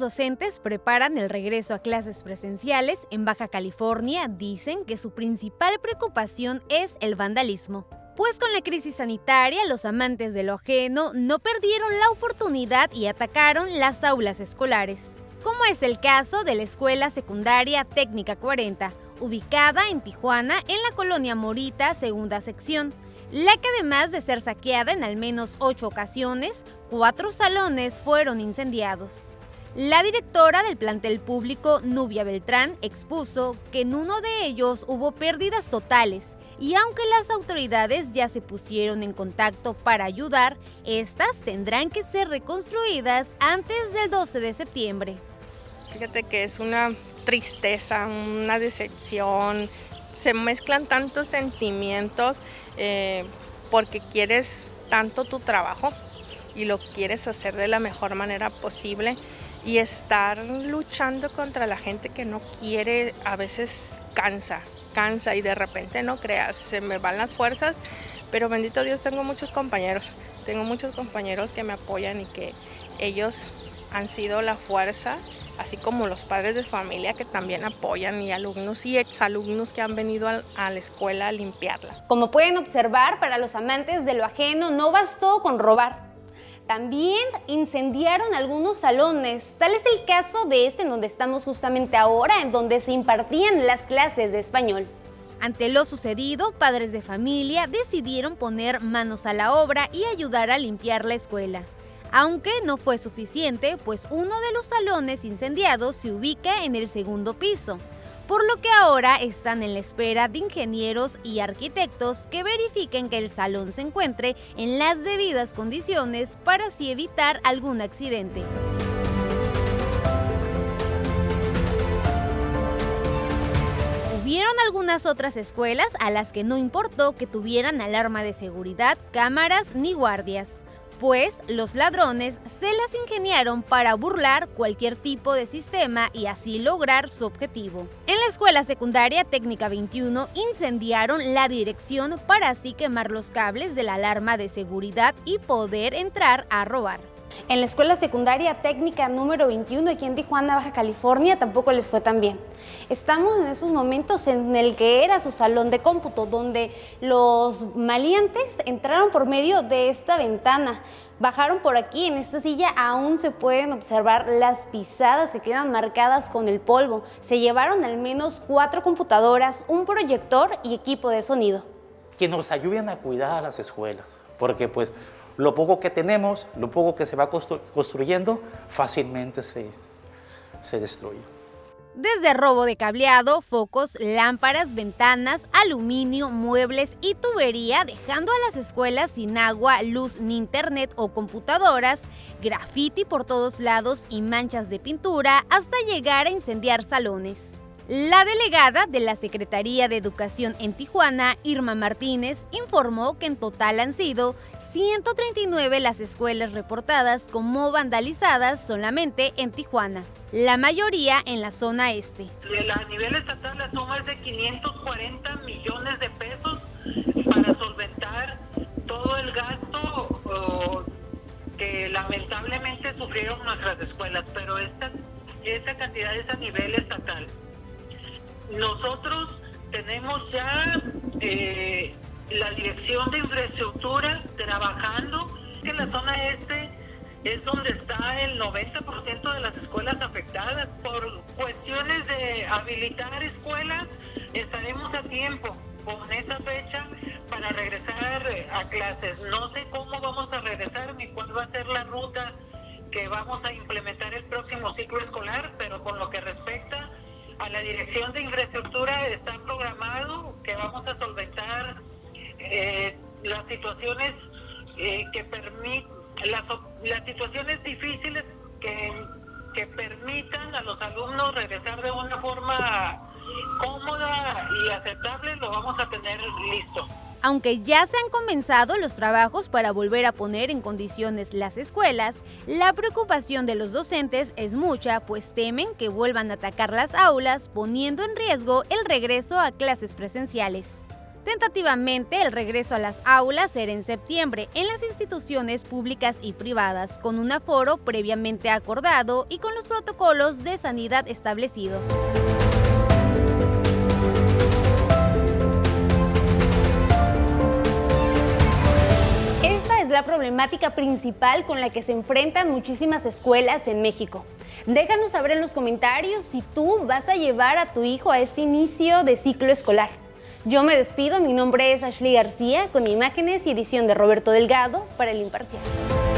docentes preparan el regreso a clases presenciales en Baja California dicen que su principal preocupación es el vandalismo. Pues con la crisis sanitaria, los amantes de lo ajeno no perdieron la oportunidad y atacaron las aulas escolares. Como es el caso de la Escuela Secundaria Técnica 40, ubicada en Tijuana, en la colonia Morita, segunda sección, la que además de ser saqueada en al menos 8 ocasiones, 4 salones fueron incendiados. La directora del plantel público, Nubia Beltrán, expuso que en uno de ellos hubo pérdidas totales y aunque las autoridades ya se pusieron en contacto para ayudar, estas tendrán que ser reconstruidas antes del 12 de septiembre. Fíjate que es una tristeza, una decepción, se mezclan tantos sentimientos porque quieres tanto tu trabajo y lo quieres hacer de la mejor manera posible y estar luchando contra la gente que no quiere, a veces cansa y de repente no creas, se me van las fuerzas, pero bendito Dios tengo muchos compañeros que me apoyan y que ellos han sido la fuerza, así como los padres de familia que también apoyan y alumnos y exalumnos que han venido a la escuela a limpiarla. Como pueden observar, para los amantes de lo ajeno no bastó con robar. También incendiaron algunos salones, tal es el caso de este en donde estamos justamente ahora, en donde se impartían las clases de español. Ante lo sucedido, padres de familia decidieron poner manos a la obra y ayudar a limpiar la escuela. Aunque no fue suficiente, pues uno de los salones incendiados se ubica en el segundo piso, por lo que ahora están en la espera de ingenieros y arquitectos que verifiquen que el salón se encuentre en las debidas condiciones para así evitar algún accidente. Hubieron algunas otras escuelas a las que no importó que tuvieran alarma de seguridad, cámaras ni guardias, pues los ladrones se las ingeniaron para burlar cualquier tipo de sistema y así lograr su objetivo. En la Escuela Secundaria Técnica 21 incendiaron la dirección para así quemar los cables de la alarma de seguridad y poder entrar a robar. En la Escuela Secundaria Técnica número 21 aquí en Tijuana, Baja California, tampoco les fue tan bien. Estamos en esos momentos en el que era su salón de cómputo, donde los maleantes entraron por medio de esta ventana. Bajaron por aquí, en esta silla aún se pueden observar las pisadas que quedan marcadas con el polvo. Se llevaron al menos 4 computadoras, un proyector y equipo de sonido. Que nos ayuden a cuidar a las escuelas, porque pues lo poco que tenemos, lo poco que se va construyendo, fácilmente se destruye. Desde robo de cableado, focos, lámparas, ventanas, aluminio, muebles y tubería, dejando a las escuelas sin agua, luz ni internet o computadoras, grafiti por todos lados y manchas de pintura hasta llegar a incendiar salones. La delegada de la Secretaría de Educación en Tijuana, Irma Martínez, informó que en total han sido 139 las escuelas reportadas como vandalizadas solamente en Tijuana, la mayoría en la zona este. A nivel estatal la suma es de 540 millones de pesos para solventar todo el gasto que lamentablemente sufrieron nuestras escuelas, pero esta cantidad es a nivel estatal. Nosotros tenemos ya la Dirección de Infraestructura trabajando en la zona este, es donde está el 90% de las escuelas afectadas. Por cuestiones de habilitar escuelas, estaremos a tiempo con esa fecha para regresar a clases. No sé cómo vamos a regresar ni cuál va a ser la ruta que vamos a implementar el próximo ciclo escolar, pero con lo que respecta a la Dirección de Infraestructura está programado que vamos a solventar las situaciones las situaciones difíciles que permitan a los alumnos regresar de una forma cómoda y aceptable. Lo vamos a tener listo. Aunque ya se han comenzado los trabajos para volver a poner en condiciones las escuelas, la preocupación de los docentes es mucha, pues temen que vuelvan a atacar las aulas, poniendo en riesgo el regreso a clases presenciales. Tentativamente, el regreso a las aulas será en septiembre en las instituciones públicas y privadas, con un aforo previamente acordado y con los protocolos de sanidad establecidos. Esta es la problemática principal con la que se enfrentan muchísimas escuelas en México. Déjanos saber en los comentarios si tú vas a llevar a tu hijo a este inicio de ciclo escolar. Yo me despido, mi nombre es Ashley García, con imágenes y edición de Roberto Delgado para El Imparcial.